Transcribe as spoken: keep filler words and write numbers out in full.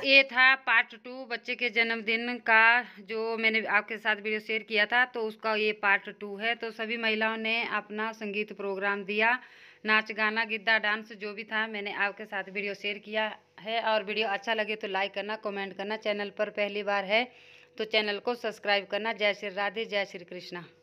ये था part two बच्चे के जन्मदिन का, जो मैंने आपके साथ वीडियो शेयर किया था, तो उसका ये पार्ट टू है। तो सभी महिलाओं ने अपना संगीत प्रोग्राम दिया, नाच गाना गिद्दा डांस जो भी था, मैंने आपके साथ वीडियो शेयर किया है। और वीडियो अच्छा लगे तो लाइक करना, कमेंट करना। चैनल पर पहली बार है तो चैनल को सब्सक्राइब करना। जय श्री राधे, जय श्री कृष्णा।